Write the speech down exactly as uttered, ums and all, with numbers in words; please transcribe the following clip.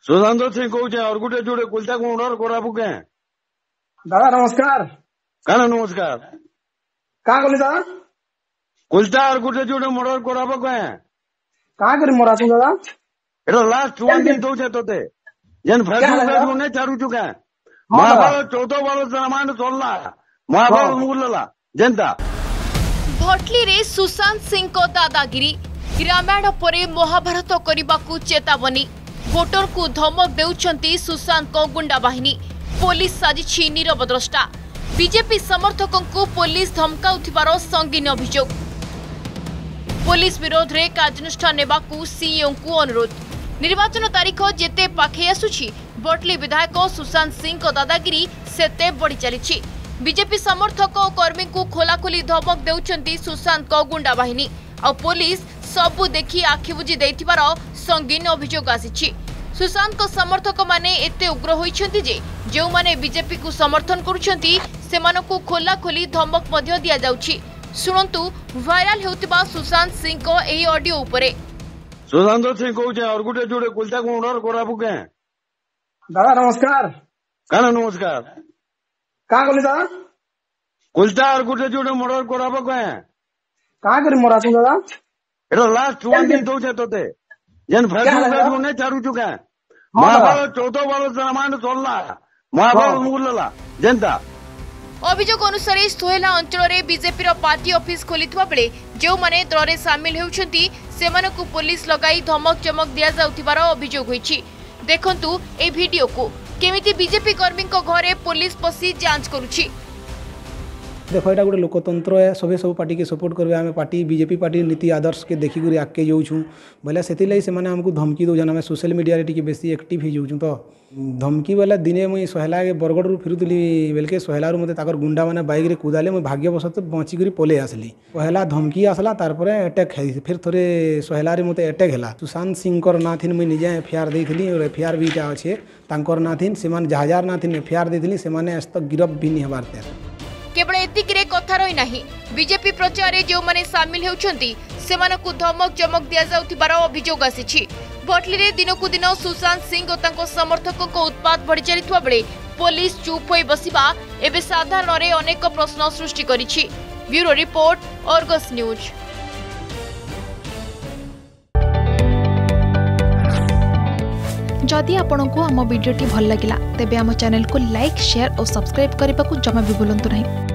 सुशांत सिंह कौचे और गुटे जोड़े कुलता को ऑर्डर कराबू के दादा नमस्कार। काना नमस्कार कहाँ गली दादा? कुलता और गुटे जोड़े मर्डर कराबू के कहाँ करी मोरा तू दादा? एटा लास्ट वन दिन दौचे तोते जेन फेसबुक पे ने चारू चुका हाँ महाभारत चौदह वर्ष रामायण चलला महाभारत मुगलला जनता भटली रे सुशांत सिंह को दादागिरी रामायण परे महाभारत करने चेतावनी भोटर को धमक देउछंती सुशांत को गुंडा बाहिनी पुलिस साजिछि नीरव द्रष्टा बीजेपी समर्थकों को पुलिस धमकाउथिबार संगीन अभियोग पुलिस विरोध रे कार्यानुष्ठान नेबाकू सीईओ को अनुरोध निर्वाचन तारीख जेते पाखे आसुछि भटली विधायक सुशांत सिंह को दादागिरी सेते बढ़ी चली बीजेपी समर्थक और कर्मी को खोलाखोली धमक देउछंती सुशांत को गुंडा बाहिनी आ पुलिस सबु देखि आखि बुझी देथिबार संगीन अभियोग आसिछि सुशांत को समर्थक माने एते उग्र होइछंती जे जो माने बीजेपी को समर्थन करूछंती सेमानकु खोलाखोली धमक मध्य दिया जाउछि सुनंतु वायरल हेउतिबा सुशांत सिंह को एही ऑडियो उपरे सुशांत सिंह कौचे और गुटे जोड़े कुलता को ऑर्डर कराबू के दादा नमस्कार। काना नमस्कार कहाँ गली दादा? कुलता और गुटे जोड़े मर्डर कराबू के कहाँ करी मोरा तू दादा? एटा लास्ट वन दिन दौचे तोते जेन फेसबुक पे ने चारू चुका महाभारत चौदह वर्ष रामायण चलला महाभारत मुगलला जनता अभियोग अनुसार सोहेला अंचल में बीजेपी पार्टी ऑफिस खोलिथिबा बेले जो माने दଳରେ सामिल हेउछंती सेमानकु पुलिस लगाई धमक चमक दिया जाउथिबार अभियोग होईछि देखंतु ए वीडियो को केमिति बीजेपी कर्मी को घरे पुलिस पसी जांच करूछि। देखो यहाँ गोटे लोकतंत्र है सभी सब पार्टी के सपोर्ट करेंगे आम पार्टी बीजेपी पार्टी नीति आदर्श के देखिक आगे जाऊँ बोले से आमको धमकी दौन आम सोशल मीडिया टी बेसी एक्टिव हो जाऊँ तो धमकी बोले दिने मुई सहला बरगढ़ फिरुली बेलके सहलारू मत गुंडा मैंने बैक रे कुदाले मुझे भाग्यवश बचिक पलि आसली पहला धमकी आसला तार अटैक फिर थे सहला मत अटैक है सुशांत सिंह ना थी मुझे निजे एफआईआर देती और एफआईआर भी अच्छे ना थी से जहाँ ना थी एफआईआर देती से आज तक गिरफ भी नहीं हबार थे केवल एतिकरे कथा रही नहीं बीजेपी प्रचार रे जो माने सामिल हेउछंती सेमानकु धमक चमक दिया जाउथिबार अभियोग आसिछि भटली रे दिनकु दिन सुशांत सिंह और तांको समर्थकों को उत्पात बढ़ी चलिथुवा बेले पुलिस चुप होई बसिबा एबे साधारण रे अनेक प्रश्न सृष्टि करिछि। Bureau report Argus news. जदि आपंक आम भिडी भल लगा तेब आम चैनल को लाइक शेयर और सब्सक्राइब करने को जमा भी भूलु नहीं।